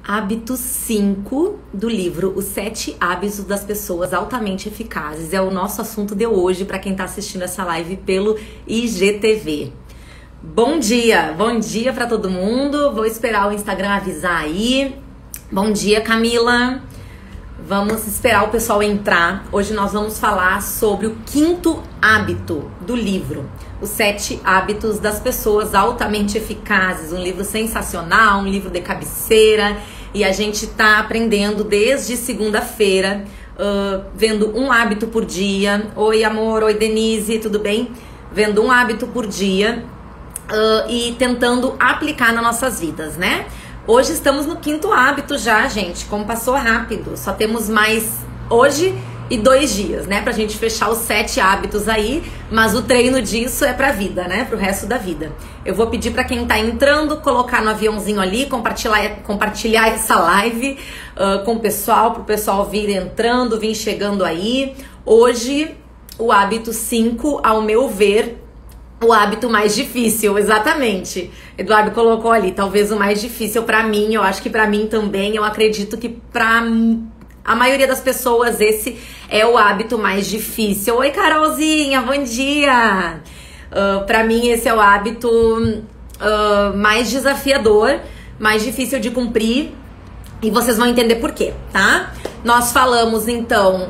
Hábito 5 do livro Os 7 Hábitos das Pessoas Altamente Eficazes. É o nosso assunto de hoje para quem está assistindo essa live pelo IGTV. Bom dia para todo mundo. Vou esperar o Instagram avisar aí. Bom dia, Camila. Vamos esperar o pessoal entrar. Hoje nós vamos falar sobre o 5º hábito do livro, Os 7 Hábitos das Pessoas Altamente Eficazes. Um livro sensacional, um livro de cabeceira. E a gente tá aprendendo desde segunda-feira, vendo um hábito por dia. Oi, amor. Oi, Denise. Tudo bem? Vendo um hábito por dia e tentando aplicar nas nossas vidas, né? Hoje estamos no 5º hábito já, gente. Como passou rápido. Só temos mais hoje e 2 dias, né? Pra gente fechar os 7 hábitos aí. Mas o treino disso é pra vida, né? Pro resto da vida. Eu vou pedir pra quem tá entrando, colocar no aviãozinho ali, compartilhar essa live com o pessoal, pro pessoal vir entrando, vir chegando aí. Hoje, o hábito 5, ao meu ver, o hábito mais difícil, exatamente. Eduardo colocou ali, talvez o mais difícil pra mim, eu acho que pra mim também, eu acredito que pra a maioria das pessoas esse é o hábito mais difícil. Oi, Carolzinha, bom dia! Pra mim esse é o hábito mais desafiador, mais difícil de cumprir, e vocês vão entender por quê, tá? Nós falamos então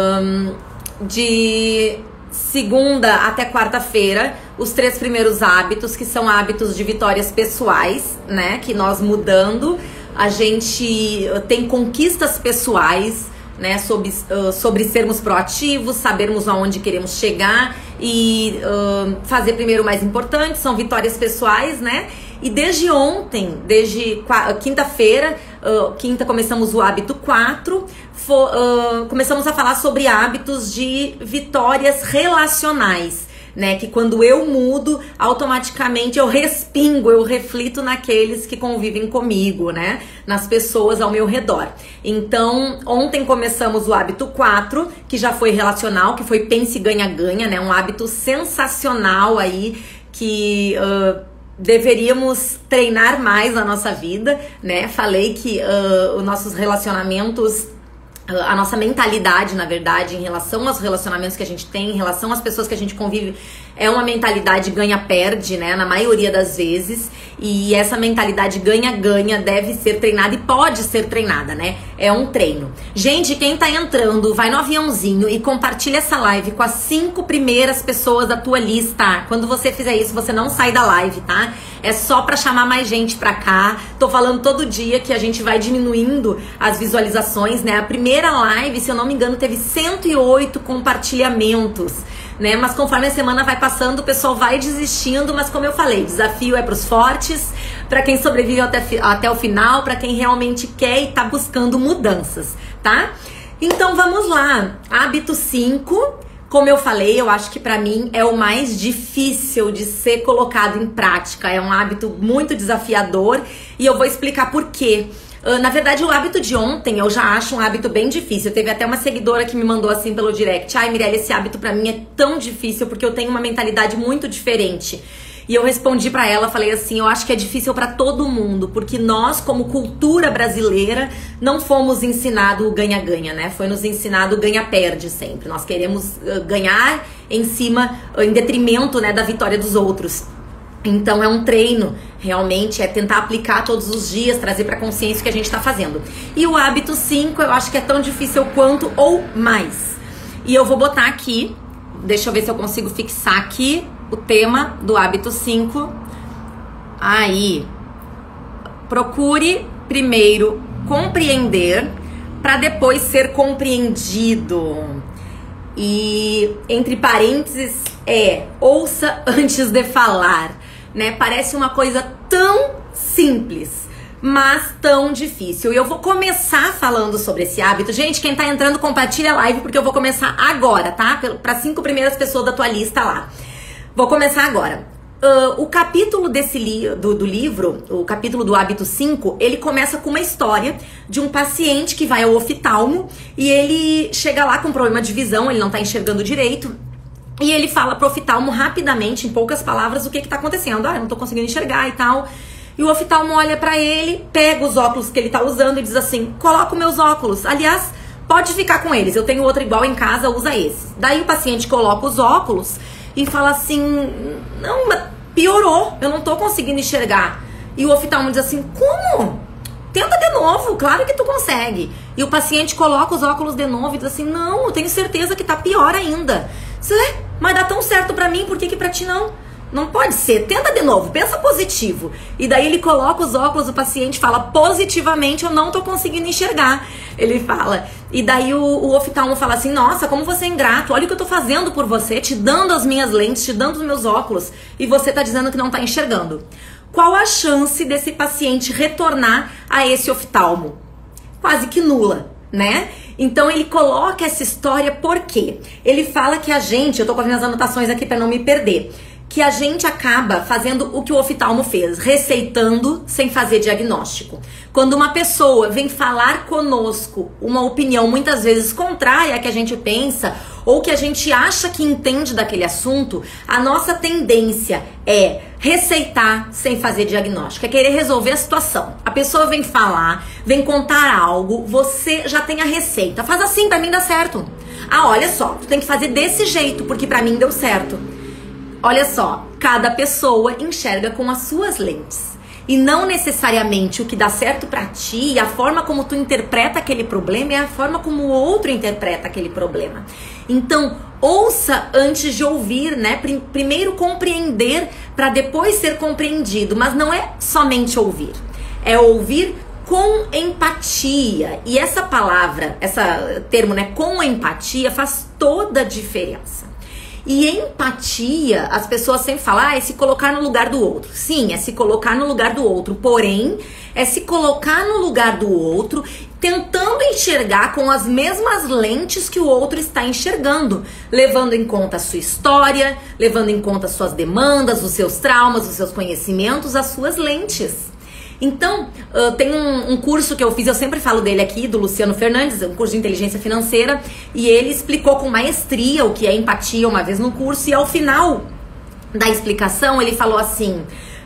de segunda até quarta-feira, os 3 primeiros hábitos, que são hábitos de vitórias pessoais, né? Que nós mudando, a gente tem conquistas pessoais, né? Sobre sermos proativos, sabermos aonde queremos chegar e fazer primeiro o mais importante, são vitórias pessoais, né? E desde ontem, desde quinta-feira, quinta começamos o hábito 4, começamos a falar sobre hábitos de vitórias relacionais, né? Que quando eu mudo, automaticamente eu respingo, eu reflito naqueles que convivem comigo, né? Nas pessoas ao meu redor. Então, ontem começamos o hábito 4, que já foi relacional, que foi pense ganha-ganha, né? Um hábito sensacional aí que deveríamos treinar mais na nossa vida, né? Falei que os nossos relacionamentos, a nossa mentalidade, na verdade, em relação aos relacionamentos que a gente tem, em relação às pessoas que a gente convive, é uma mentalidade ganha-perde, né? Na maioria das vezes. E essa mentalidade ganha-ganha deve ser treinada e pode ser treinada, né? É um treino. Gente, quem tá entrando, vai no aviãozinho e compartilha essa live com as 5 primeiras pessoas da tua lista. Quando você fizer isso, você não sai da live, tá? É só pra chamar mais gente pra cá. Tô falando todo dia que a gente vai diminuindo as visualizações, né? A primeira live, se eu não me engano, teve 108 compartilhamentos, né? Mas conforme a semana vai passando, o pessoal vai desistindo, mas como eu falei, desafio é pros fortes, pra quem sobrevive até o final, pra quem realmente quer e tá buscando mudanças, tá? Então vamos lá, hábito 5, como eu falei, eu acho que pra mim é o mais difícil de ser colocado em prática, é um hábito muito desafiador e eu vou explicar por quê. Na verdade, o hábito de ontem eu já acho um hábito bem difícil. Teve até uma seguidora que me mandou assim pelo direct: ai, Mirella, esse hábito pra mim é tão difícil porque eu tenho uma mentalidade muito diferente. E eu respondi pra ela, falei assim, eu acho que é difícil pra todo mundo, porque nós, como cultura brasileira, não fomos ensinados o ganha-ganha, né? Foi nos ensinado o ganha-perde sempre. Nós queremos ganhar em cima, em detrimento, né, da vitória dos outros. Então é um treino, realmente, é tentar aplicar todos os dias, trazer pra consciência o que a gente tá fazendo. E o hábito 5, eu acho que é tão difícil quanto ou mais. E eu vou botar aqui, deixa eu ver se eu consigo fixar aqui o tema do hábito 5. Aí, procure primeiro compreender para depois ser compreendido. E entre parênteses ouça antes de falar, né? Parece uma coisa tão simples, mas tão difícil. E eu vou começar falando sobre esse hábito. Gente, quem tá entrando, compartilha a live, porque eu vou começar agora, tá? Para 5 primeiras pessoas da tua lista lá. Vou começar agora. O capítulo do livro, o capítulo do hábito 5, ele começa com uma história de um paciente que vai ao oftalmo e ele chega lá com problema de visão, ele não tá enxergando direito. E ele fala pro oftalmo rapidamente, em poucas palavras, o que tá acontecendo. Ah, eu não tô conseguindo enxergar e tal. E o oftalmo olha pra ele, pega os óculos que ele tá usando e diz assim: coloca os meus óculos. Aliás, pode ficar com eles, eu tenho outro igual em casa, usa esses. Daí o paciente coloca os óculos e fala assim: não, mas piorou, eu não tô conseguindo enxergar. E o oftalmo diz assim: como? Tenta de novo, claro que tu consegue. E o paciente coloca os óculos de novo e diz assim: não, eu tenho certeza que tá pior ainda. Mas dá tão certo pra mim, por que pra ti não? Não pode ser, tenta de novo, pensa positivo. E daí ele coloca os óculos, o paciente fala: positivamente eu não tô conseguindo enxergar. Ele fala, e daí o oftalmo fala assim: nossa, como você é ingrato, olha o que eu tô fazendo por você, te dando as minhas lentes, te dando os meus óculos, e você tá dizendo que não tá enxergando. Qual a chance desse paciente retornar a esse oftalmo? Quase que nula, né? Então ele coloca essa história porque ele fala que a gente, eu tô com as minhas anotações aqui para não me perder, que a gente acaba fazendo o que o oftalmo fez, receitando sem fazer diagnóstico. Quando uma pessoa vem falar conosco uma opinião muitas vezes contrária à que a gente pensa ou que a gente acha que entende daquele assunto, a nossa tendência é receitar sem fazer diagnóstico, é querer resolver a situação. A pessoa vem falar, vem contar algo, você já tem a receita. Faz assim, pra mim dá certo. Ah, olha só, tu tem que fazer desse jeito, porque pra mim deu certo. Olha só, cada pessoa enxerga com as suas lentes. E não necessariamente o que dá certo pra ti, a forma como tu interpreta aquele problema é a forma como o outro interpreta aquele problema. Então, ouça antes de ouvir, né? Primeiro compreender para depois ser compreendido. Mas não é somente ouvir. É ouvir com empatia. E essa palavra, esse termo, né? Com empatia faz toda a diferença. E empatia, as pessoas sempre falam, é se colocar no lugar do outro. Sim, é se colocar no lugar do outro. Porém, é se colocar no lugar do outro, tentando enxergar com as mesmas lentes que o outro está enxergando. Levando em conta a sua história, levando em conta as suas demandas, os seus traumas, os seus conhecimentos, as suas lentes. Então, tem um curso que eu fiz, eu sempre falo dele aqui, do Luciano Fernandes, um curso de inteligência financeira, e ele explicou com maestria o que é empatia uma vez no curso, e ao final da explicação ele falou assim: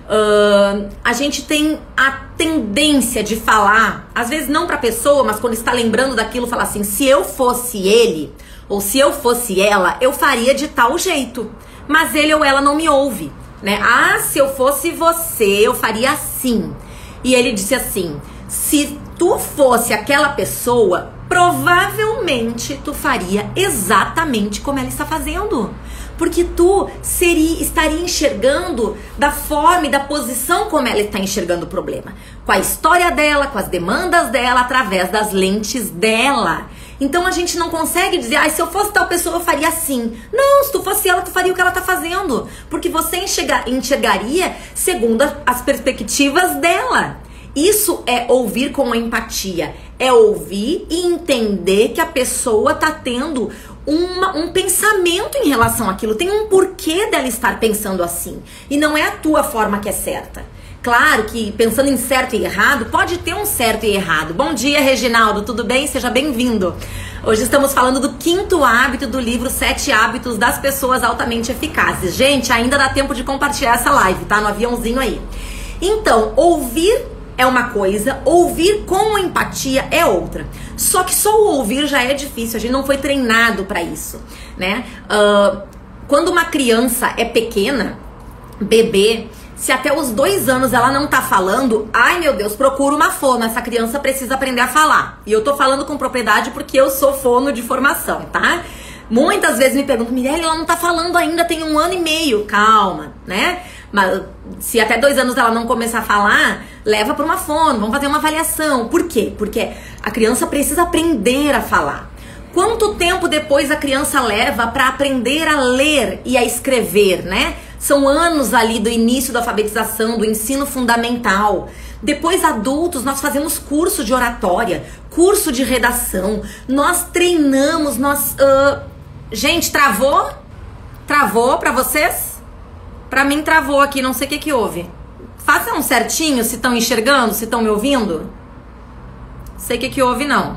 a gente tem a tendência de falar, às vezes não pra pessoa, mas quando está lembrando daquilo, falar assim: se eu fosse ele, ou se eu fosse ela, eu faria de tal jeito, mas ele ou ela não me ouve, né? Ah, se eu fosse você, eu faria assim. E ele disse assim: se tu fosse aquela pessoa, provavelmente tu faria exatamente como ela está fazendo. Porque tu estaria enxergando da forma e da posição como ela está enxergando o problema. Com a história dela, com as demandas dela, através das lentes dela. Então a gente não consegue dizer: se eu fosse tal pessoa eu faria assim. Não, se tu fosse ela, tu faria o que ela tá fazendo. Porque você enxergaria segundo as perspectivas dela. Isso é ouvir com empatia. É ouvir e entender que a pessoa tá tendo um pensamento em relação àquilo. Tem um porquê dela estar pensando assim. E não é a tua forma que é certa. Claro que pensando em certo e errado, pode ter um certo e errado. Bom dia, Reginaldo, tudo bem? Seja bem-vindo. Hoje estamos falando do 5º hábito do livro 7 Hábitos das Pessoas Altamente Eficazes. Gente, ainda dá tempo de compartilhar essa live, tá? No aviãozinho aí. Então, ouvir é uma coisa, ouvir com empatia é outra. Só que só o ouvir já é difícil, a gente não foi treinado para isso, né? Quando uma criança é pequena, bebê, se até os 2 anos ela não tá falando, ai meu Deus, procura uma fono, essa criança precisa aprender a falar. E eu tô falando com propriedade porque eu sou fono de formação, tá? Muitas vezes me perguntam: Mirelle, ela não tá falando ainda, tem 1 ano e meio. Calma, né? Mas se até 2 anos ela não começar a falar, leva pra uma fono, vamos fazer uma avaliação. Por quê? Porque a criança precisa aprender a falar. Quanto tempo depois a criança leva para aprender a ler e a escrever, né? São anos ali do início da alfabetização, do ensino fundamental. Depois, adultos, nós fazemos curso de oratória, curso de redação. Nós treinamos, Gente, travou? Travou pra vocês? Pra mim travou aqui, não sei o que houve. Façam certinho se estão enxergando, se estão me ouvindo. Sei o que houve, não.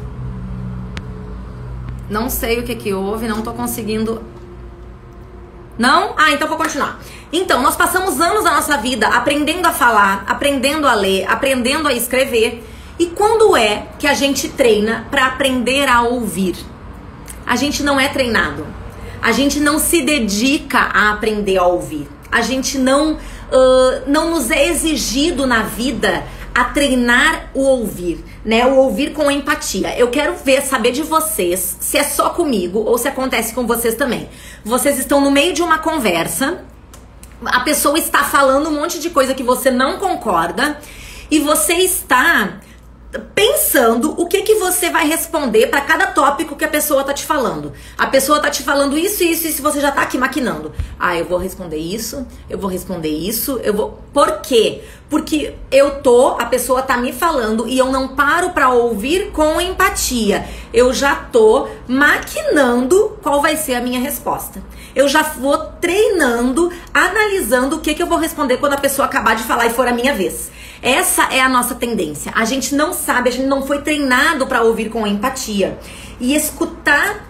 Não sei o que houve, não tô conseguindo Não? Ah, então vou continuar. Então, nós passamos anos da nossa vida aprendendo a falar, aprendendo a ler, aprendendo a escrever. E quando é que a gente treina para aprender a ouvir? A gente não é treinado. A gente não se dedica a aprender a ouvir. A gente não nos é exigido na vida a treinar o ouvir, né? O ouvir com empatia. Eu quero saber de vocês se é só comigo ou se acontece com vocês também. Vocês estão no meio de uma conversa, a pessoa está falando um monte de coisa que você não concorda e você está pensando o que você vai responder para cada tópico que a pessoa tá te falando. A pessoa tá te falando isso, você já tá aqui maquinando. Ah, eu vou responder isso, eu vou responder isso, eu vou... Por quê? Porque a pessoa tá me falando e eu não paro pra ouvir com empatia. Eu já tô maquinando qual vai ser a minha resposta. Eu já vou treinando, analisando o que eu vou responder quando a pessoa acabar de falar e for a minha vez. Essa é a nossa tendência. A gente não sabe, a gente não foi treinado para ouvir com empatia. E escutar,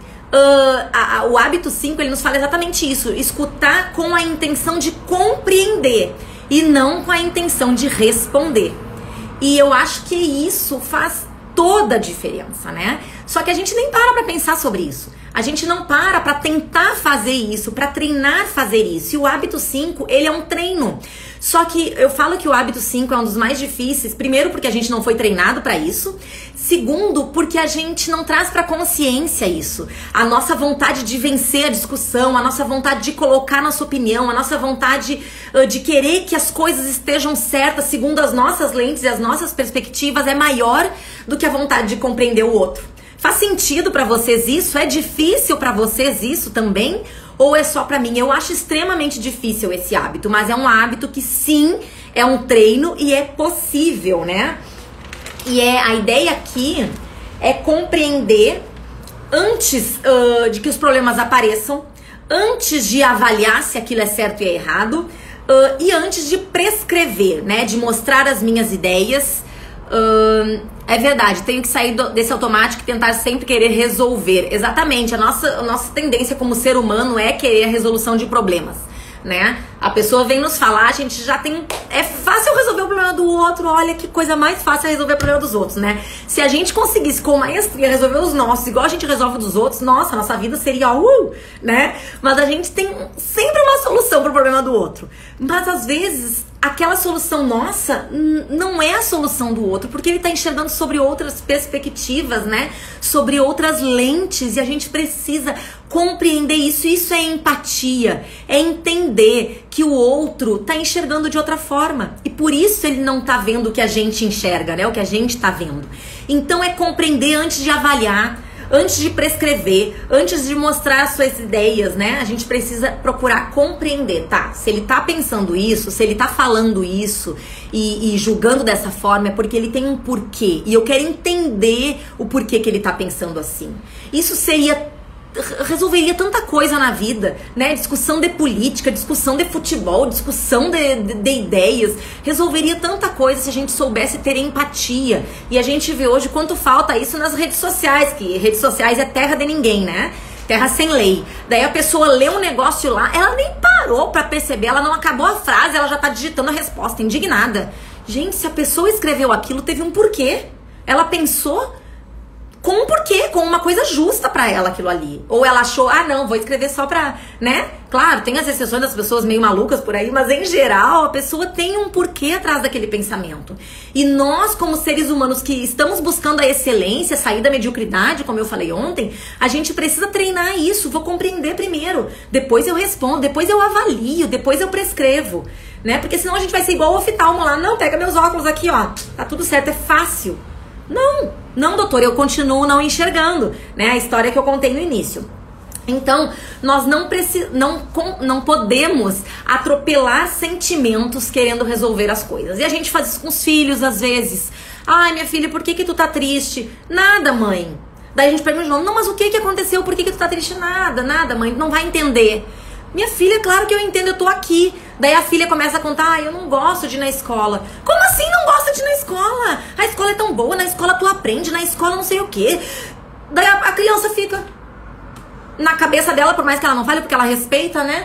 o hábito 5, ele nos fala exatamente isso. Escutar com a intenção de compreender e não com a intenção de responder. E eu acho que isso faz toda a diferença, né? Só que a gente nem para pensar sobre isso. A gente não para tentar fazer isso, para treinar fazer isso. E o hábito 5, ele é um treino. Só que eu falo que o hábito 5 é um dos mais difíceis. Primeiro, porque a gente não foi treinado para isso. Segundo, porque a gente não traz para consciência isso. A nossa vontade de vencer a discussão, a nossa vontade de colocar nossa opinião, a nossa vontade de querer que as coisas estejam certas segundo as nossas lentes e as nossas perspectivas é maior do que a vontade de compreender o outro. Faz sentido pra vocês isso? É difícil pra vocês isso também? Ou é só pra mim? Eu acho extremamente difícil esse hábito, mas é um hábito que sim, é um treino e é possível, né? E a ideia aqui é compreender antes de que os problemas apareçam, antes de avaliar se aquilo é certo e é errado, e antes de prescrever, né? De mostrar as minhas ideias. É verdade, tenho que sair desse automático e tentar sempre querer resolver. Exatamente, a nossa tendência como ser humano é querer a resolução de problemas, né? A pessoa vem nos falar, a gente já tem... É fácil resolver o problema do outro, olha que coisa mais fácil é resolver o problema dos outros, né? Se a gente conseguisse com maestria resolver os nossos, igual a gente resolve dos outros, nossa, nossa vida seria né? Mas a gente tem sempre uma solução pro problema do outro. Mas às vezes, aquela solução nossa não é a solução do outro, porque ele tá enxergando sobre outras perspectivas, né? Sobre outras lentes, e a gente precisa compreender isso. Isso é empatia, é entender que o outro tá enxergando de outra forma. E por isso ele não tá vendo o que a gente enxerga, né? O que a gente tá vendo. Então é compreender antes de avaliar, antes de prescrever, antes de mostrar as suas ideias, né? A gente precisa procurar compreender, tá? Se ele tá pensando isso, se ele tá falando isso e julgando dessa forma, é porque ele tem um porquê. E eu quero entender o porquê que ele tá pensando assim. Isso resolveria tanta coisa na vida, né? Discussão de política, discussão de futebol, discussão de ideias. Resolveria tanta coisa se a gente soubesse ter empatia. E a gente vê hoje quanto falta isso nas redes sociais, que redes sociais é terra de ninguém, né? Terra sem lei. Daí a pessoa lê um negócio lá, ela nem parou pra perceber, ela não acabou a frase, ela já tá digitando a resposta, indignada. Gente, se a pessoa escreveu aquilo, teve um porquê. Ela pensou com um porquê, com uma coisa justa pra ela aquilo ali. Ou ela achou, não, vou escrever só pra, né? Claro, tem as exceções das pessoas meio malucas por aí, mas em geral a pessoa tem um porquê atrás daquele pensamento. E nós, como seres humanos que estamos buscando a excelência, sair da mediocridade, como eu falei ontem, a gente precisa treinar isso. Vou compreender primeiro, depois eu respondo, depois eu avalio, depois eu prescrevo, né? Porque senão a gente vai ser igual o oftalmo lá. Não, pega meus óculos aqui, ó, tá tudo certo, é fácil. Não, doutor, eu continuo não enxergando, né? A história que eu contei no início. Então, nós não podemos atropelar sentimentos querendo resolver as coisas. E a gente faz isso com os filhos, às vezes. Ai, minha filha, por que tu tá triste? Nada, mãe. Daí a gente pergunta de novo, não, mas o que aconteceu? Por que tu tá triste? Nada, mãe, não vai entender. Minha filha, claro que eu entendo, eu tô aqui. Daí a filha começa a contar, eu não gosto de ir na escola. Como assim não gosta de ir na escola? A escola é tão boa, na escola tu aprende, na escola não sei o quê. Daí a criança fica na cabeça dela, por mais que ela não fale, porque ela respeita, né?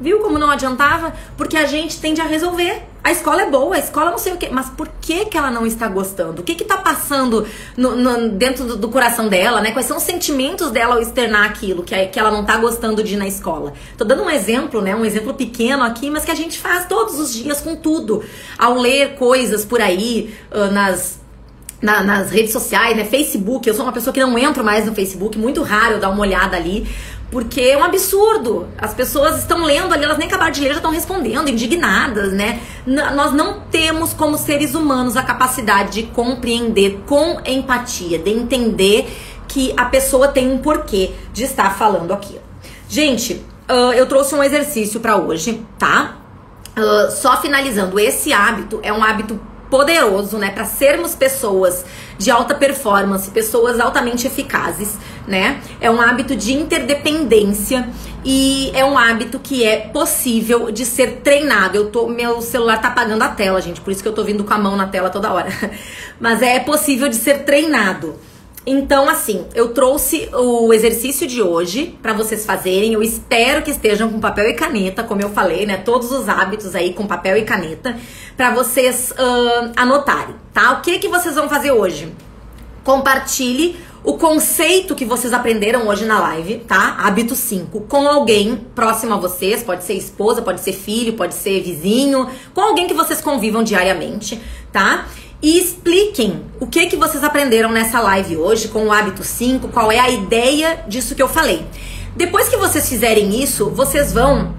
Viu como não adiantava? Porque a gente tende a resolver. A escola é boa, a escola não sei o quê. Mas por que ela não está gostando? O que tá passando dentro do coração dela, né? Quais são os sentimentos dela ao externar aquilo que ela não tá gostando de ir na escola? Tô dando um exemplo, né? Um exemplo pequeno aqui, mas que a gente faz todos os dias com tudo. Ao ler coisas por aí, nas redes sociais, né? Facebook. Eu sou uma pessoa que não entro mais no Facebook. Muito raro eu dar uma olhada ali. Porque é um absurdo. As pessoas estão lendo ali, elas nem acabaram de ler, já estão respondendo, indignadas, né? Nós não temos, como seres humanos, a capacidade de compreender com empatia, de entender que a pessoa tem um porquê de estar falando aquilo. Gente, eu trouxe um exercício para hoje, tá? Só finalizando, esse hábito é um hábito poderoso, né, para sermos pessoas de alta performance, pessoas altamente eficazes, né? É um hábito de interdependência e é um hábito que é possível de ser treinado. Meu celular tá apagando a tela, gente, por isso que eu tô vindo com a mão na tela toda hora. Mas é possível de ser treinado. Então, assim, eu trouxe o exercício de hoje pra vocês fazerem. Eu espero que estejam com papel e caneta, como eu falei, né? Todos os hábitos aí com papel e caneta, pra vocês anotarem, tá? O que vocês vão fazer hoje? Compartilhe o conceito que vocês aprenderam hoje na live, tá? Hábito 5, com alguém próximo a vocês. Pode ser esposa, pode ser filho, pode ser vizinho, com alguém que vocês convivam diariamente, tá? E expliquem o que vocês aprenderam nessa live hoje com o hábito 5, qual é a ideia disso que eu falei. Depois que vocês fizerem isso, vocês vão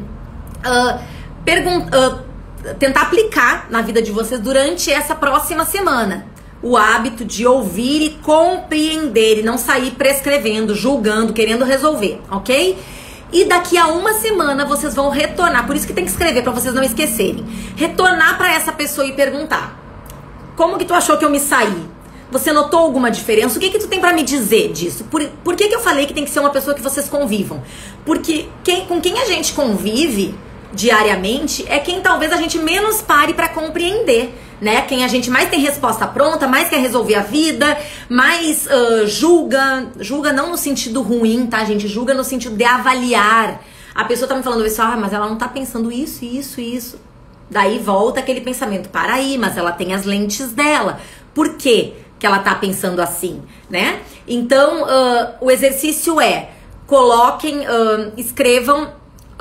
tentar aplicar na vida de vocês durante essa próxima semana. O hábito de ouvir e compreender e não sair prescrevendo, julgando, querendo resolver, ok? E daqui a uma semana vocês vão retornar, por isso que tem que escrever para vocês não esquecerem. Retornar para essa pessoa e perguntar: como que tu achou que eu me saí? Você notou alguma diferença? O que tu tem pra me dizer disso? Por que eu falei que tem que ser uma pessoa que vocês convivam? Porque com quem a gente convive diariamente é quem talvez a gente menos pare pra compreender, né? Quem a gente mais tem resposta pronta, mais quer resolver a vida, mais julga não no sentido ruim, tá, gente? Julga no sentido de avaliar. A pessoa tá me falando isso, mas ela não tá pensando isso. Daí volta aquele pensamento, para aí, mas ela tem as lentes dela. Por que ela tá pensando assim, né? Então, o exercício é, escrevam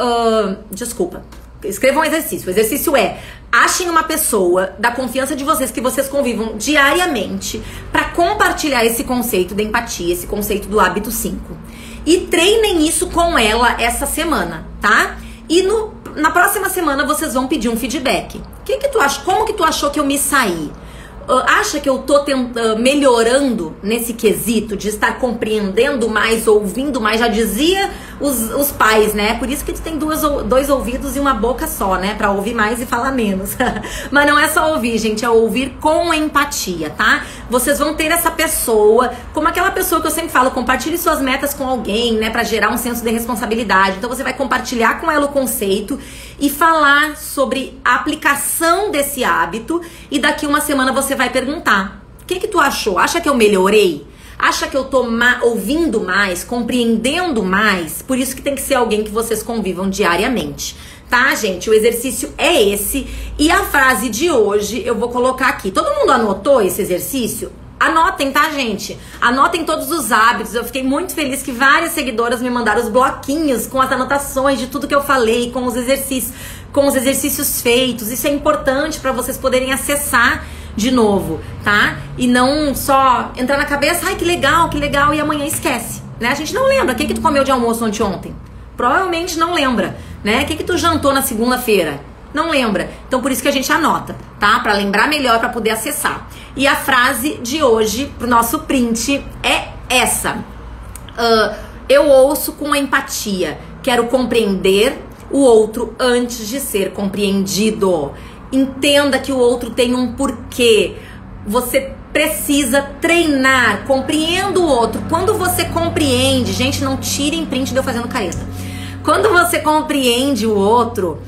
um exercício. O exercício é, achem uma pessoa da confiança de vocês, que vocês convivam diariamente, para compartilhar esse conceito da empatia, esse conceito do hábito 5. E treinem isso com ela essa semana, tá? E na próxima semana vocês vão pedir um feedback. Como que tu achou que eu me saí? Acha que eu tô melhorando nesse quesito de estar compreendendo mais, ouvindo mais? Já dizia os pais, né? Por isso que tu tem dois ouvidos e uma boca só, né? Pra ouvir mais e falar menos. Mas não é só ouvir, gente, é ouvir com empatia, tá? Vocês vão ter essa pessoa, como aquela pessoa que eu sempre falo, compartilhe suas metas com alguém, né? Pra gerar um senso de responsabilidade. Então você vai compartilhar com ela o conceito e falar sobre a aplicação desse hábito, e daqui uma semana você vai perguntar: o que tu achou? Acha que eu melhorei? Acha que eu tô ouvindo mais, compreendendo mais? Por isso que tem que ser alguém que vocês convivam diariamente, tá, gente? O exercício é esse, e a frase de hoje eu vou colocar aqui. Todo mundo anotou esse exercício? Anotem, tá, gente? Anotem todos os hábitos. Eu fiquei muito feliz que várias seguidoras me mandaram os bloquinhos com as anotações de tudo que eu falei, com os exercícios feitos. Isso é importante para vocês poderem acessar de novo, tá? E não só entrar na cabeça, ai, que legal, e amanhã esquece, né? A gente não lembra. O que tu comeu de almoço ontem? Provavelmente não lembra, né? O que tu jantou na segunda-feira? Não lembra. Então por isso que a gente anota, tá? Pra lembrar melhor, pra poder acessar. E a frase de hoje pro nosso print é essa: eu ouço com empatia, quero compreender o outro antes de ser compreendido. Entenda que o outro tem um porquê. Você precisa treinar. Compreenda o outro. Quando você compreende, gente, não tirem print de eu fazendo careta. Quando você compreende o outro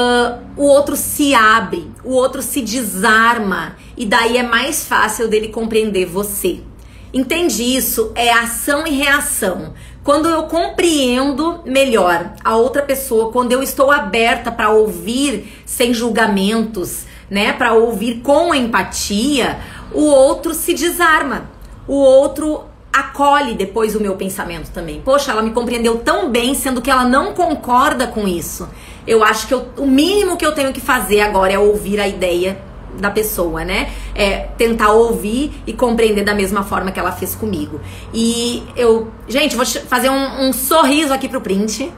se abre, o outro se desarma, e daí é mais fácil dele compreender você. Entende isso? É ação e reação. Quando eu compreendo melhor a outra pessoa, quando eu estou aberta para ouvir sem julgamentos, né, para ouvir com empatia, o outro se desarma. O outro acolhe depois o meu pensamento também. Poxa, ela me compreendeu tão bem, sendo que ela não concorda com isso. Eu acho que o mínimo que eu tenho que fazer agora é ouvir a ideia da pessoa, né? É tentar ouvir e compreender da mesma forma que ela fez comigo. E eu... Gente, vou fazer um sorriso aqui pro print.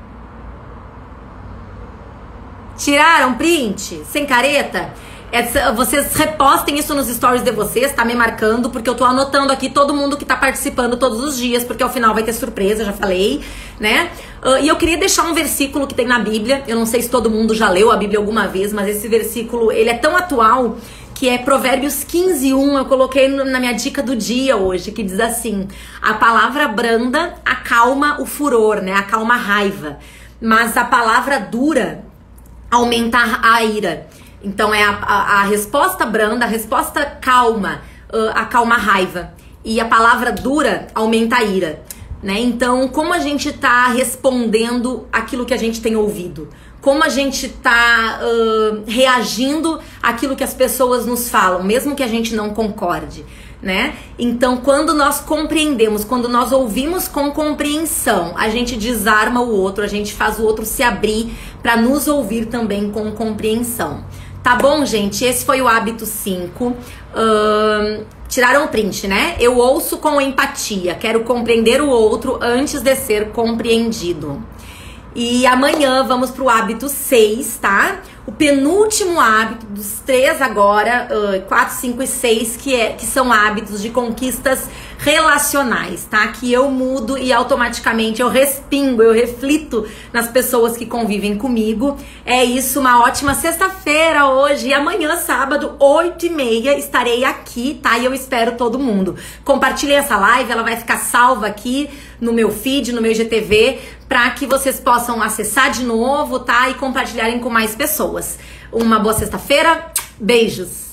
Tiraram print? Sem careta? Vocês repostem isso nos stories de vocês, tá me marcando, porque eu tô anotando aqui todo mundo que tá participando todos os dias, porque ao final vai ter surpresa, já falei, né? E eu queria deixar um versículo que tem na Bíblia, eu não sei se todo mundo já leu a Bíblia alguma vez, mas esse versículo, ele é tão atual, que é Provérbios 15:1, eu coloquei na minha dica do dia hoje, que diz assim: a palavra branda acalma o furor, né? Acalma a raiva, mas a palavra dura aumenta a ira. Então é a resposta branda, a resposta calma, acalma a raiva. E a palavra dura aumenta a ira, né? Então, como a gente tá respondendo aquilo que a gente tem ouvido? Como a gente tá reagindo àquilo que as pessoas nos falam, mesmo que a gente não concorde, né? Então, quando nós compreendemos, quando nós ouvimos com compreensão, a gente desarma o outro, a gente faz o outro se abrir para nos ouvir também com compreensão. Tá bom, gente? Esse foi o hábito 5. Tiraram o print, né? Eu ouço com empatia. Quero compreender o outro antes de ser compreendido. E amanhã vamos pro hábito 6, tá? O penúltimo hábito dos 3 agora, 4, 5 e 6, que são hábitos de conquistas relacionais, tá? Que eu mudo e automaticamente eu respingo, eu reflito nas pessoas que convivem comigo. É isso, uma ótima sexta-feira hoje. E amanhã, sábado, 8h30, estarei aqui, tá? E eu espero todo mundo. Compartilhem essa live, ela vai ficar salva aqui no meu feed, no meu IGTV, para que vocês possam acessar de novo, tá? E compartilharem com mais pessoas. Uma boa sexta-feira. Beijos!